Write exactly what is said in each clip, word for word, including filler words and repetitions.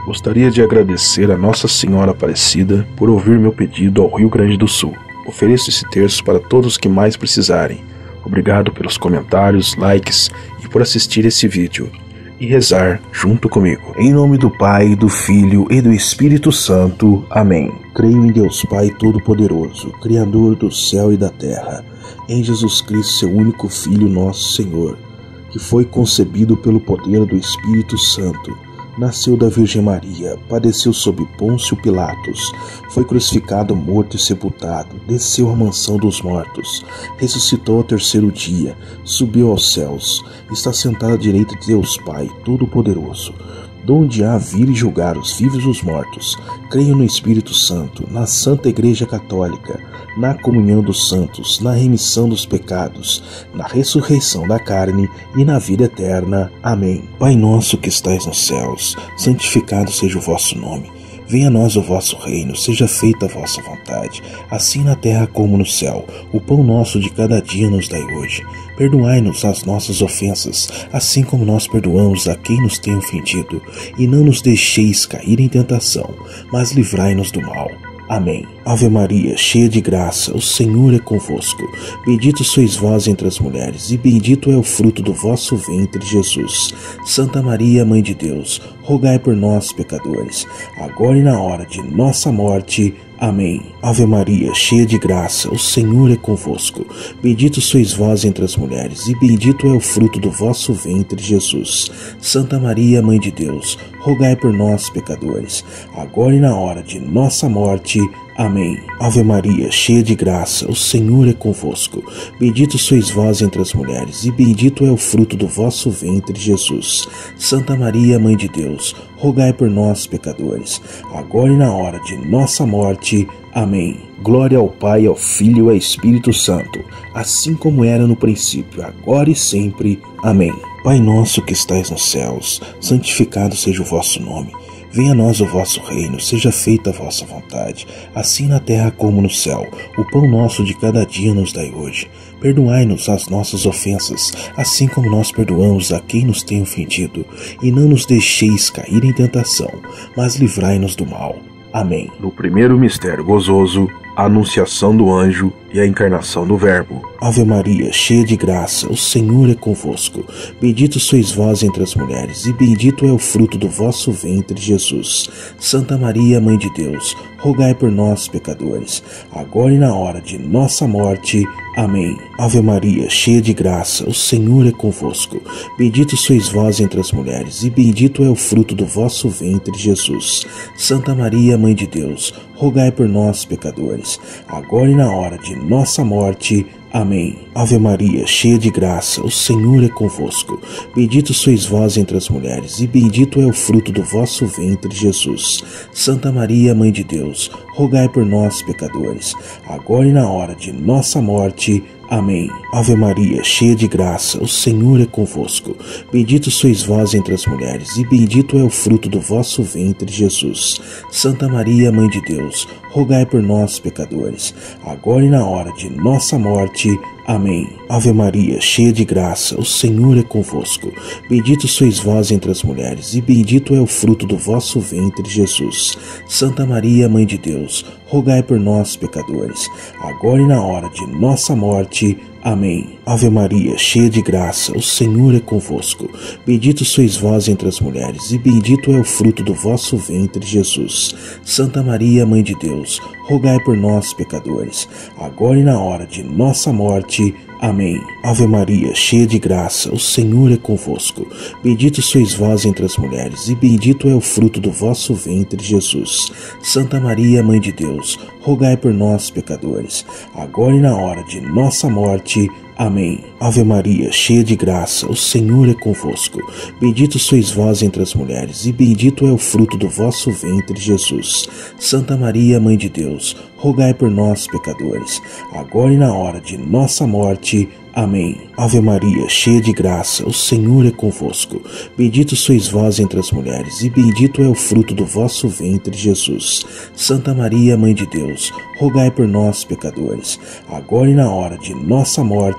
Gostaria de agradecer a Nossa Senhora Aparecida por ouvir meu pedido ao Rio Grande do Sul. Ofereço esse terço para todos que mais precisarem. Obrigado pelos comentários, likes e por assistir esse vídeo e rezar junto comigo. Em nome do Pai, do Filho e do Espírito Santo. Amém. Creio em Deus Pai Todo-Poderoso, Criador do céu e da terra, em Jesus Cristo, seu único Filho, nosso Senhor, que foi concebido pelo poder do Espírito Santo, nasceu da Virgem Maria, padeceu sob Pôncio Pilatos, foi crucificado, morto e sepultado, desceu à mansão dos mortos, ressuscitou ao terceiro dia, subiu aos céus, está sentado à direita de Deus Pai Todo-Poderoso, donde há vir e julgar os vivos e os mortos. Creio no Espírito Santo, na Santa Igreja Católica, na comunhão dos santos, na remissão dos pecados, na ressurreição da carne e na vida eterna. Amém. Pai nosso que estais nos céus, santificado seja o vosso nome. Venha a nós o vosso reino, seja feita a vossa vontade, assim na terra como no céu. O pão nosso de cada dia nos dai hoje. Perdoai-nos as nossas ofensas, assim como nós perdoamos a quem nos tem ofendido. E não nos deixeis cair em tentação, mas livrai-nos do mal. Amém. Ave Maria, cheia de graça, o Senhor é convosco. Bendito sois vós entre as mulheres, e bendito é o fruto do vosso ventre, Jesus. Santa Maria, Mãe de Deus, rogai por nós, pecadores, agora e na hora de nossa morte. Amém. Ave Maria, cheia de graça, o Senhor é convosco. Bendito sois vós entre as mulheres, e bendito é o fruto do vosso ventre, Jesus. Santa Maria, Mãe de Deus, rogai por nós, pecadores, agora e na hora de nossa morte. Amém. Ave Maria, cheia de graça, o Senhor é convosco. Bendito sois vós entre as mulheres, e bendito é o fruto do vosso ventre, Jesus. Santa Maria, Mãe de Deus, rogai por nós, pecadores, agora e na hora de nossa morte. Amém. Glória ao Pai, ao Filho e ao Espírito Santo, assim como era no princípio, agora e sempre. Amém. Pai nosso que estais nos céus, santificado seja o vosso nome. Venha a nós o vosso reino, seja feita a vossa vontade, assim na terra como no céu. O pão nosso de cada dia nos dai hoje. Perdoai-nos as nossas ofensas, assim como nós perdoamos a quem nos tem ofendido. E não nos deixeis cair em tentação, mas livrai-nos do mal. Amém. No primeiro mistério gozoso, a anunciação do anjo e a encarnação do Verbo. Ave Maria, cheia de graça, o Senhor é convosco. Bendito sois vós entre as mulheres, e bendito é o fruto do vosso ventre, Jesus. Santa Maria, Mãe de Deus, rogai por nós, pecadores, agora e na hora de nossa morte. Amém. Ave Maria, cheia de graça, o Senhor é convosco. Bendito sois vós entre as mulheres, e bendito é o fruto do vosso ventre, Jesus. Santa Maria, Mãe de Deus, rogai por nós, pecadores, agora e na hora de nossa morte. Amém. Ave Maria, cheia de graça, o Senhor é convosco. Bendito sois vós entre as mulheres, e bendito é o fruto do vosso ventre, Jesus. Santa Maria, Mãe de Deus, rogai por nós, pecadores, agora e na hora de nossa morte. Amém. Ave Maria, cheia de graça, o Senhor é convosco. Bendito sois vós entre as mulheres, e bendito é o fruto do vosso ventre, Jesus. Santa Maria, Mãe de Deus, rogai por nós, pecadores, agora e na hora de nossa morte. Amém. Ave Maria, cheia de graça, o Senhor é convosco. Bendito sois vós entre as mulheres, e bendito é o fruto do vosso ventre, Jesus. Santa Maria, Mãe de Deus, rogai por nós, pecadores, agora e na hora de nossa morte. Amém. Ave Maria, cheia de graça, o Senhor é convosco. Bendito sois vós entre as mulheres, e bendito é o fruto do vosso ventre, Jesus. Santa Maria, Mãe de Deus, rogai por nós, pecadores, agora e na hora de nossa morte. Amém. Ave Maria, cheia de graça, o Senhor é convosco. Bendito sois vós entre as mulheres, e bendito é o fruto do vosso ventre, Jesus. Santa Maria, Mãe de Deus, rogai por nós, pecadores, agora e na hora de nossa morte. Amém. Ave Maria, cheia de graça, o Senhor é convosco. Bendito sois vós entre as mulheres, e bendito é o fruto do vosso ventre, Jesus. Santa Maria, Mãe de Deus, rogai por nós, pecadores, agora e na hora de nossa morte. Amém. Ave Maria, cheia de graça, o Senhor é convosco. Bendito sois vós entre as mulheres, e bendito é o fruto do vosso ventre, Jesus. Santa Maria, Mãe de Deus, rogai por nós, pecadores, agora e na hora de nossa morte.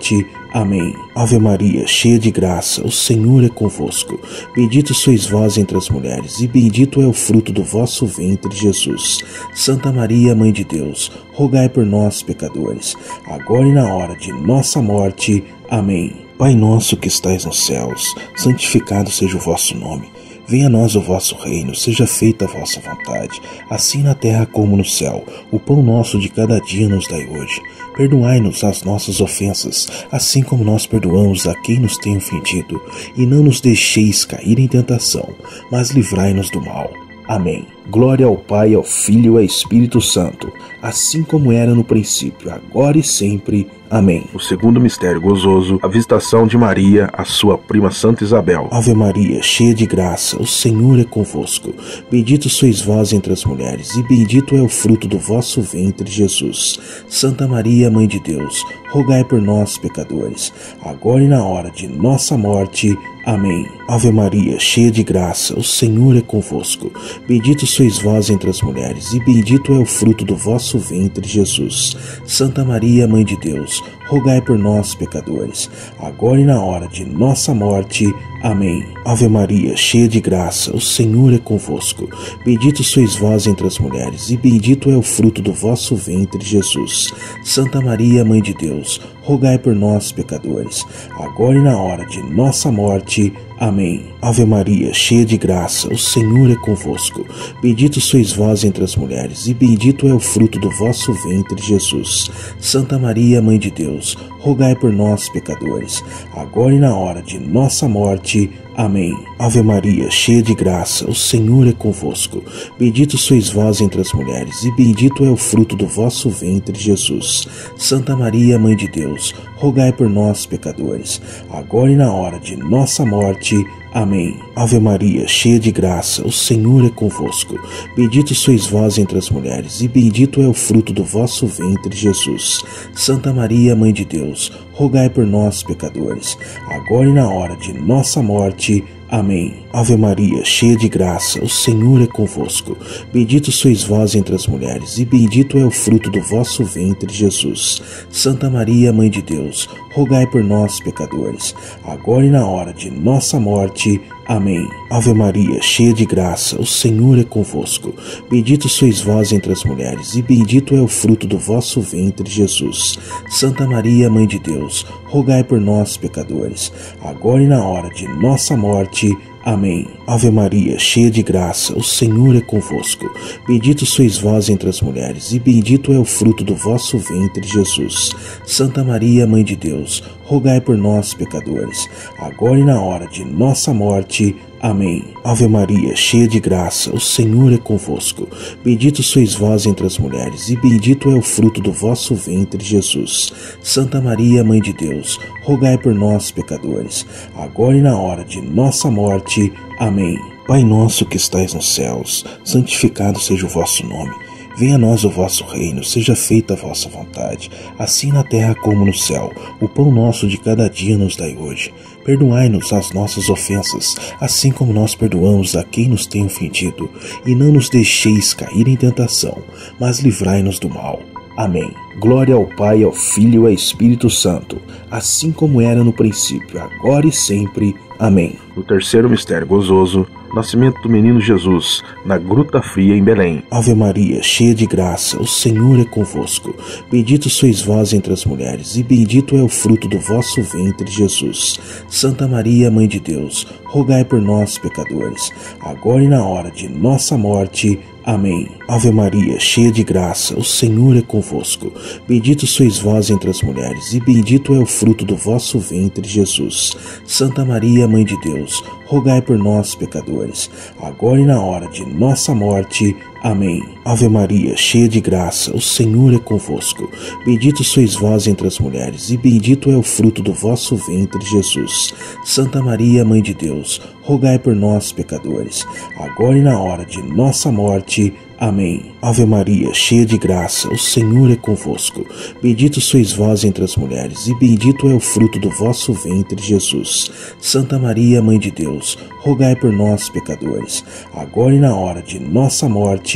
Amém. Ave Maria, cheia de graça, o Senhor é convosco. Bendita sois vós entre as mulheres, e bendito é o fruto do vosso ventre, Jesus. Santa Maria, Mãe de Deus, rogai por nós, pecadores, agora e na hora de nossa morte. Amém. Pai nosso que estais nos céus, santificado seja o vosso nome. Venha a nós o vosso reino, seja feita a vossa vontade, assim na terra como no céu. O pão nosso de cada dia nos dai hoje. Perdoai-nos as nossas ofensas, assim como nós perdoamos a quem nos tem ofendido. E não nos deixeis cair em tentação, mas livrai-nos do mal. Amém. Glória ao Pai, ao Filho e ao Espírito Santo, assim como era no princípio, agora e sempre. Amém. O segundo mistério gozoso, a visitação de Maria à sua prima Santa Isabel. Ave Maria, cheia de graça, o Senhor é convosco. Bendita sois vós entre as mulheres, e bendito é o fruto do vosso ventre, Jesus. Santa Maria, Mãe de Deus, rogai por nós, pecadores, agora e na hora de nossa morte. Amém. Ave Maria, cheia de graça, o Senhor é convosco. Bendito sois vós entre as mulheres, e bendito é o fruto do vosso ventre, Jesus. Santa Maria, Mãe de Deus, rogai por nós, pecadores, agora e na hora de nossa morte. Amém. Ave Maria, cheia de graça, o Senhor é convosco. Bendito sois vós entre as mulheres, e bendito é o fruto do vosso ventre, Jesus. Santa Maria, Mãe de Deus, rogai por nós, pecadores, agora e na hora de nossa morte. Amém. Ave Maria, cheia de graça, o Senhor é convosco. Bendito sois vós entre as mulheres, e bendito é o fruto do vosso ventre, Jesus. Santa Maria, Mãe de Deus, rogai por nós, pecadores, agora e na hora de nossa morte. Amém. Ave Maria, cheia de graça, o Senhor é convosco. Bendito sois vós entre as mulheres, e bendito é o fruto do vosso ventre, Jesus. Santa Maria, Mãe de Deus, rogai por nós, pecadores, agora e na hora de nossa morte. Amém. Ave Maria, cheia de graça, o Senhor é convosco. Bendito sois vós entre as mulheres, e bendito é o fruto do vosso ventre, Jesus. Santa Maria, Mãe de Deus, rogai por nós, pecadores, agora e na hora de nossa morte. Amém. Ave Maria, cheia de graça, o Senhor é convosco. Bendito sois vós entre as mulheres, e bendito é o fruto do vosso ventre, Jesus. Santa Maria, Mãe de Deus, rogai por nós, pecadores, agora e na hora de nossa morte. Amém. Ave Maria, cheia de graça, o Senhor é convosco. Bendito sois vós entre as mulheres, e bendito é o fruto do vosso ventre, Jesus. Santa Maria, Mãe de Deus, rogai por nós, pecadores, agora e na hora de nossa morte. Amém. Ave Maria, cheia de graça, o Senhor é convosco. Bendito sois vós entre as mulheres, e bendito é o fruto do vosso ventre, Jesus. Santa Maria, Mãe de Deus, rogai por nós, pecadores, agora e na hora de nossa morte. Amém. Ave Maria, cheia de graça, o Senhor é convosco. Bendito sois vós entre as mulheres, e bendito é o fruto do vosso ventre, Jesus. Santa Maria, Mãe de Deus, rogai por nós, pecadores, agora e na hora de nossa morte. Amém. Pai nosso que estais nos céus, santificado seja o vosso nome. Venha a nós o vosso reino, seja feita a vossa vontade, assim na terra como no céu. O pão nosso de cada dia nos dai hoje. Perdoai-nos as nossas ofensas, assim como nós perdoamos a quem nos tem ofendido. E não nos deixeis cair em tentação, mas livrai-nos do mal. Amém. Glória ao Pai, ao Filho e ao Espírito Santo, assim como era no princípio, agora e sempre. Amém. O terceiro mistério gozoso, nascimento do menino Jesus, na Gruta Fria em Belém. Ave Maria, cheia de graça, o Senhor é convosco. Bendito sois vós entre as mulheres, e bendito é o fruto do vosso ventre, Jesus. Santa Maria, Mãe de Deus, rogai por nós, pecadores, agora e na hora de nossa morte. Amém. Ave Maria, cheia de graça, o Senhor é convosco. Bendito sois vós entre as mulheres, e bendito é o fruto do vosso ventre, Jesus. Santa Maria, Mãe de Deus, rogai por nós, pecadores, agora e na hora de nossa morte. Amém. Ave Maria, cheia de graça, o Senhor é convosco. Bendito sois vós entre as mulheres, e bendito é o fruto do vosso ventre, Jesus. Santa Maria, Mãe de Deus, rogai por nós, pecadores, agora e na hora de nossa morte. Amém. Ave Maria, cheia de graça, o Senhor é convosco. Bendito sois vós entre as mulheres, e bendito é o fruto do vosso ventre, Jesus. Santa Maria, Mãe de Deus, rogai por nós, pecadores, agora e na hora de nossa morte.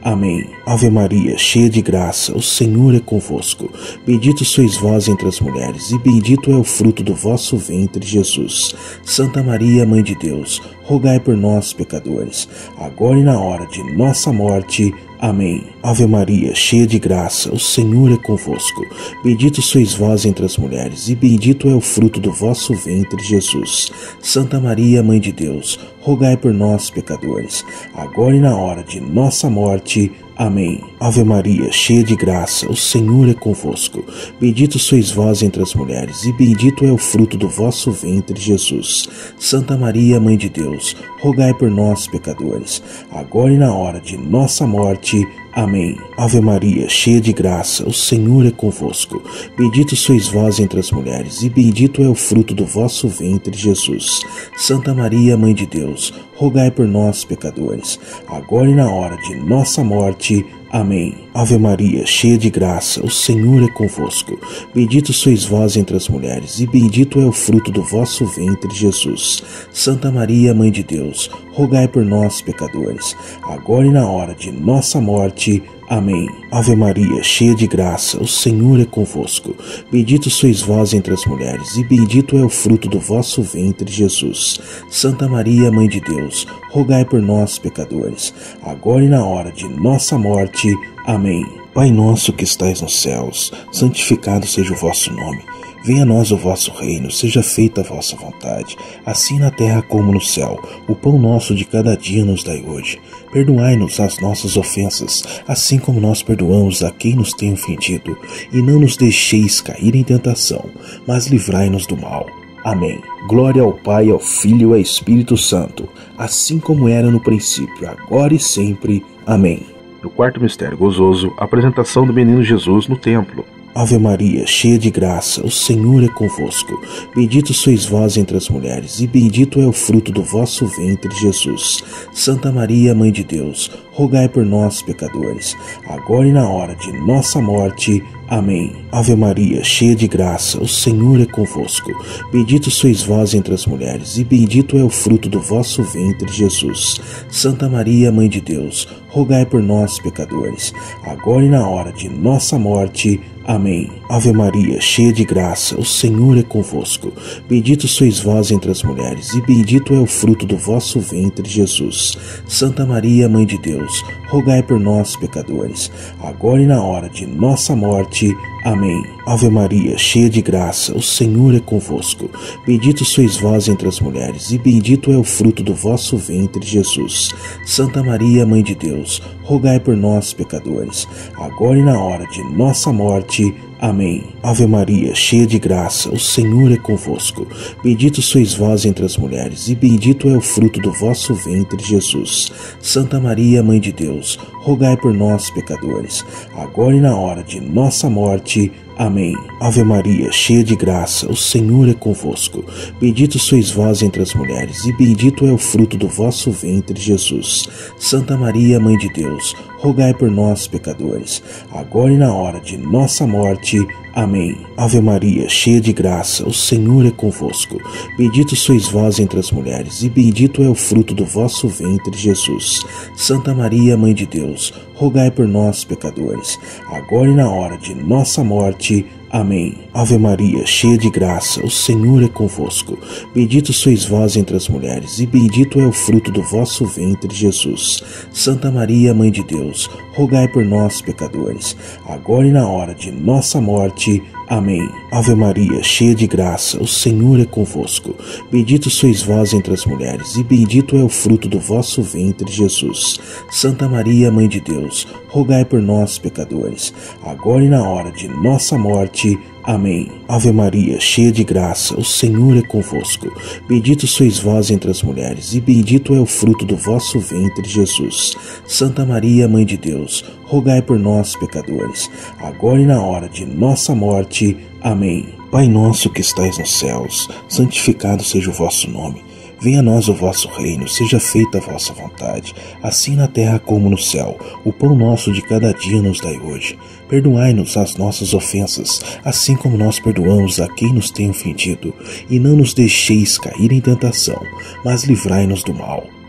Amém. Ave Maria, cheia de graça, o Senhor é convosco. Bendita sois vós entre as mulheres, e bendito é o fruto do vosso ventre, Jesus. Santa Maria, Mãe de Deus, rogai por nós, pecadores, agora e na hora de nossa morte. Amém. Ave Maria, cheia de graça, o Senhor é convosco. Bendito sois vós entre as mulheres, e bendito é o fruto do vosso ventre, Jesus. Santa Maria, Mãe de Deus, rogai por nós, pecadores, agora e na hora de nossa morte. Amém. Ave Maria, cheia de graça, o Senhor é convosco. Bendito sois vós entre as mulheres, e bendito é o fruto do vosso ventre, Jesus. Santa Maria, Mãe de Deus, rogai por nós, pecadores, agora e na hora de nossa morte. Amém. Ave Maria, cheia de graça, o Senhor é convosco. Bendito sois vós entre as mulheres, e bendito é o fruto do vosso ventre, Jesus. Santa Maria, Mãe de Deus, rogai por nós, pecadores, agora e na hora de nossa morte. Amém. Ave Maria, cheia de graça, o Senhor é convosco. Bendito sois vós entre as mulheres, e bendito é o fruto do vosso ventre, Jesus. Santa Maria, Mãe de Deus, rogai por nós, pecadores, agora e na hora de nossa morte. Amém. Ave Maria, cheia de graça, o Senhor é convosco. Bendito sois vós entre as mulheres, e bendito é o fruto do vosso ventre, Jesus. Santa Maria, Mãe de Deus, rogai por nós, pecadores, agora e na hora de nossa morte. Amém. Pai nosso que estais nos céus, santificado seja o vosso nome. Venha a nós o vosso reino, seja feita a vossa vontade, assim na terra como no céu. O pão nosso de cada dia nos dai hoje. Perdoai-nos as nossas ofensas, assim como nós perdoamos a quem nos tem ofendido. E não nos deixeis cair em tentação, mas livrai-nos do mal. Amém. Glória ao Pai, ao Filho e ao Espírito Santo, assim como era no princípio, agora e sempre. Amém. No quarto mistério gozoso, a apresentação do menino Jesus no templo. Ave Maria, cheia de graça, o Senhor é convosco. Bendito sois vós entre as mulheres, e bendito é o fruto do vosso ventre, Jesus. Santa Maria, Mãe de Deus, rogai por nós, pecadores, agora e na hora de nossa morte. Amém. Ave Maria, cheia de graça, o Senhor é convosco. Bendito sois vós entre as mulheres, e bendito é o fruto do vosso ventre, Jesus. Santa Maria, Mãe de Deus, rogai por nós, pecadores, agora e na hora de nossa morte. Amém. Ave Maria, cheia de graça, o Senhor é convosco. Bendito sois vós entre as mulheres, e bendito é o fruto do vosso ventre, Jesus. Santa Maria, Mãe de Deus, rogai por nós, pecadores, agora e na hora de nossa morte. Amém. Ave Maria, cheia de graça, o Senhor é convosco. Bendito sois vós entre as mulheres, e bendito é o fruto do vosso ventre, Jesus. Santa Maria, Mãe de Deus, rogai por nós, pecadores, agora e na hora de nossa morte. Amém. Ave Maria, cheia de graça, o Senhor é convosco. Bendito sois vós entre as mulheres, e bendito é o fruto do vosso ventre, Jesus. Santa Maria, Mãe de Deus, rogai por nós, pecadores, agora e na hora de nossa morte. Amém. Ave Maria, cheia de graça, o Senhor é convosco. Bendito sois vós entre as mulheres, e bendito é o fruto do vosso ventre, Jesus. Santa Maria, Mãe de Deus, rogai por nós, pecadores, agora e na hora de nossa morte. Amém. Ave Maria, cheia de graça, o Senhor é convosco. Bendito sois vós entre as mulheres, e bendito é o fruto do vosso ventre, Jesus. Santa Maria, Mãe de Deus, rogai por nós, pecadores, agora e na hora de nossa morte. Amém. Ave Maria, cheia de graça, o Senhor é convosco. Bendito sois vós entre as mulheres, e bendito é o fruto do vosso ventre, Jesus. Santa Maria, Mãe de Deus, rogai por nós, pecadores, agora e na hora de nossa morte. Amém. Ave Maria, cheia de graça, o Senhor é convosco. Bendito sois vós entre as mulheres, e bendito é o fruto do vosso ventre, Jesus. Santa Maria, Mãe de Deus, rogai por nós, pecadores, agora e na hora de nossa morte. Amém. Ave Maria, cheia de graça, o Senhor é convosco. Bendito sois vós entre as mulheres, e bendito é o fruto do vosso ventre, Jesus. Santa Maria, Mãe de Deus, rogai por nós, pecadores, agora e na hora de nossa morte. Amém. Pai nosso que estais nos céus, santificado seja o vosso nome. Venha a nós o vosso reino, seja feita a vossa vontade, assim na terra como no céu. O pão nosso de cada dia nos dai hoje. Perdoai-nos as nossas ofensas, assim como nós perdoamos a quem nos tem ofendido. E não nos deixeis cair em tentação, mas livrai-nos do mal.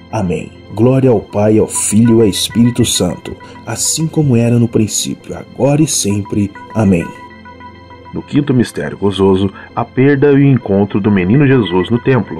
Amém. Glória ao Pai, ao Filho e ao Espírito Santo, assim como era no princípio, agora e sempre. Amém. No quinto mistério gozoso, a perda e o encontro do menino Jesus no templo.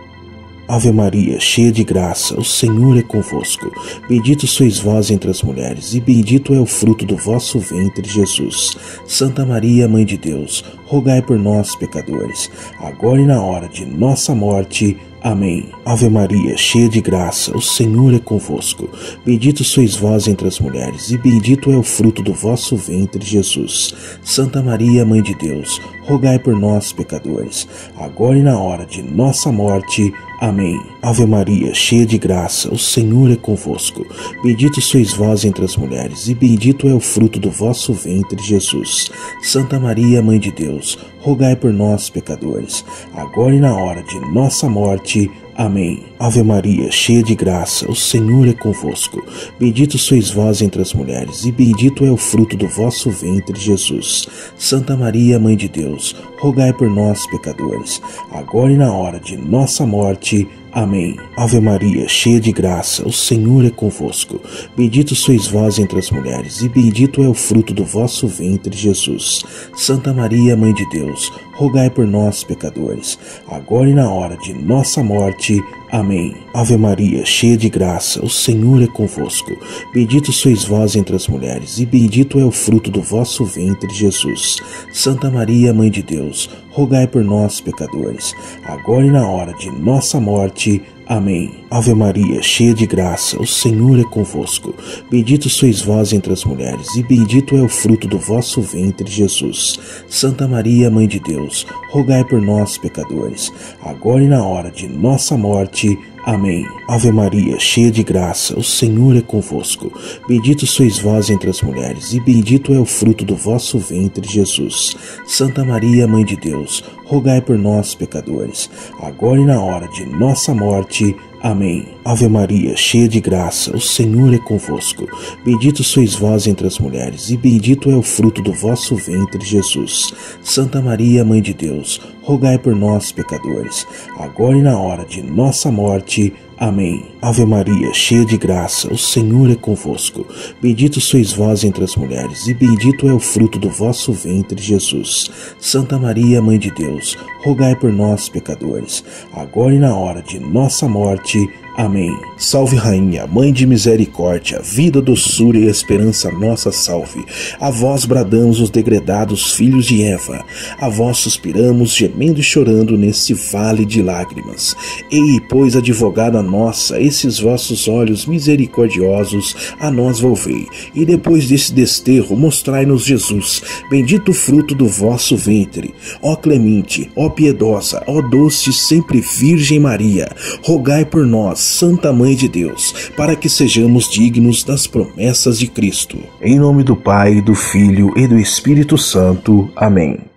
Ave Maria, cheia de graça, o Senhor é convosco. Bendito sois vós entre as mulheres, e bendito é o fruto do vosso ventre, Jesus. Santa Maria, Mãe de Deus, rogai por nós, pecadores, agora e na hora de nossa morte. Amém. Ave Maria, cheia de graça, o Senhor é convosco. Bendito sois vós entre as mulheres, e bendito é o fruto do vosso ventre, Jesus. Santa Maria, Mãe de Deus, rogai por nós, pecadores, agora e na hora de nossa morte. Amém. Ave Maria, cheia de graça, o Senhor é convosco. Bendito sois vós entre as mulheres, e bendito é o fruto do vosso ventre, Jesus. Santa Maria, Mãe de Deus, rogai por nós, pecadores, agora e na hora de nossa morte. Amém. Ave Maria, cheia de graça, o Senhor é convosco. Bendito sois vós entre as mulheres, e bendito é o fruto do vosso ventre, Jesus. Santa Maria, Mãe de Deus, rogai por nós, pecadores, agora e na hora de nossa morte. Amém. Ave Maria, cheia de graça, o Senhor é convosco. Bendito sois vós entre as mulheres, e bendito é o fruto do vosso ventre, Jesus. Santa Maria, Mãe de Deus, rogai por nós, pecadores, agora e na hora de nossa morte. Amém. Ave Maria, cheia de graça, o Senhor é convosco. Bendito sois vós entre as mulheres, e bendito é o fruto do vosso ventre, Jesus. Santa Maria, Mãe de Deus, rogai por nós, pecadores, agora e na hora de nossa morte. Amém. Ave Maria, cheia de graça, o Senhor é convosco. Bendito sois vós entre as mulheres, e bendito é o fruto do vosso ventre, Jesus. Santa Maria, Mãe de Deus, rogai por nós, pecadores, agora e na hora de nossa morte. Amém. Ave Maria, cheia de graça, o Senhor é convosco. Bendito sois vós entre as mulheres, e bendito é o fruto do vosso ventre, Jesus. Santa Maria, Mãe de Deus, rogai por nós, pecadores, agora e na hora de nossa morte. Amém. Ave Maria, cheia de graça, o Senhor é convosco. Bendito sois vós entre as mulheres, e bendito é o fruto do vosso ventre, Jesus. Santa Maria, Mãe de Deus, rogai por nós, pecadores, agora e na hora de nossa morte. Amém. Ave Maria, cheia de graça, o Senhor é convosco. Bendito sois vós entre as mulheres, e bendito é o fruto do vosso ventre, Jesus. Santa Maria, Mãe de Deus, rogai por nós, pecadores, agora e na hora de nossa morte. Amém. Salve Rainha, Mãe de misericórdia, vida, doçura e esperança nossa, salve. A vós bradamos os degredados filhos de Eva, a vós suspiramos, gemendo e chorando nesse vale de lágrimas. Ei, pois, advogada nossa, esses vossos olhos misericordiosos a nós volvei, e depois desse desterro mostrai-nos Jesus, bendito fruto do vosso ventre. Ó clemente, ó piedosa, ó doce sempre Virgem Maria, rogai por nós, Santa Mãe de Deus, para que sejamos dignos das promessas de Cristo. Em nome do Pai, do Filho e do Espírito Santo. Amém.